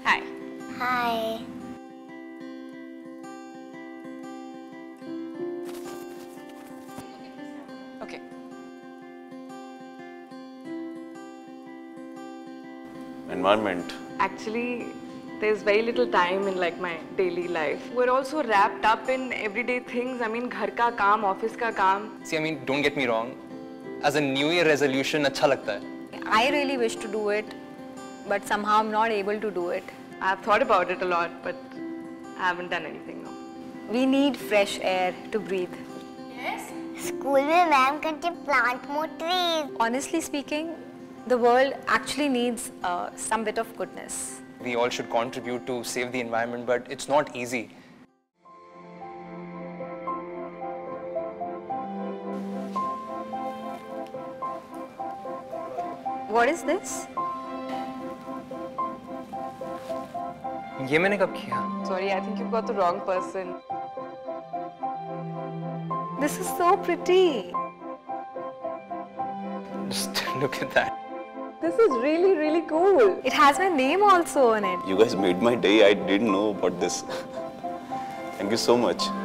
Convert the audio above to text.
Hi. Hi. Okay. Environment. Actually, there's very little time in like my daily life. We're also wrapped up in everyday things. I mean, घर का काम, office का काम. See, I mean, don't get me wrong. As a New Year resolution, अच्छा लगता है. I really wish to do it, but somehow I'm not able to do it. I've thought about it a lot, but I haven't done anything. No. We need fresh air to breathe. School में ma'am कहती है plant more trees. Honestly speaking, the world actually needs some bit of goodness. We all should contribute to save the environment, but it's not easy. What is this? ये मैंने कब किया? Sorry, I think you've got the wrong person. This is so pretty. Just look at that. This is really, really cool. It has my name also on it. You guys made my day. I didn't know about this. Thank you so much.